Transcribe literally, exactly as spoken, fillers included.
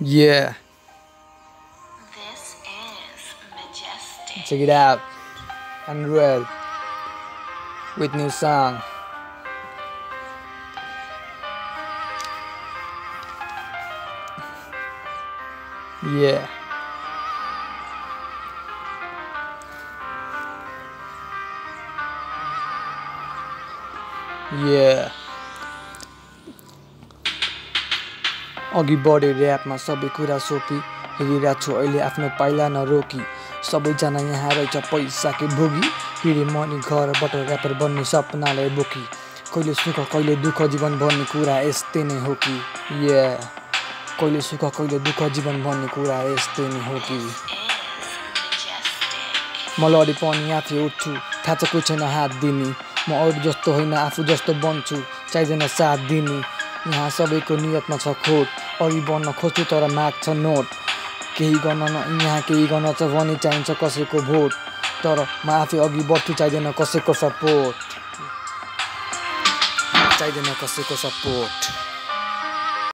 Yeah, This is majestic. check it out. Unreal with new song. Yeah. Yeah. अघि बढे ऱ्यापमा सबै कुरा सोपी हेरिरहेको छु अहिले आफ्नो पाइला नरोकी सबैजना यहाँ रहेछ पैसाकै भोगी फेरि मनी घरबाट ऱ्यापर बन्ने सपनालाई बोकी कहिले सुख कहिले दुःख जीवन भन्ने कुरा यस्तै नै हो कि या कहिले सुख कहिले दुःख जीवन भन्ने कुरा यस्तै नै हो कि म लडी पनि आफै उठ्छु थाहा छ कोही छैन हात दिने म अरू जस्तो होइन आफू जस्तो बन्छु चाहिँदैन साथ दिने यहाँ सबैको नियतमा छ खोट अघि बढ्न खोज्छु तर माग्छ नोट केही गर्न न यहाँ केही गर्न छ भने चाहिन्छ कसैको भोट तर म आफै अघि बढ्छु चाहिँदैन कसैको सपोर्ट चाहिँदैन कसैको सपोर्ट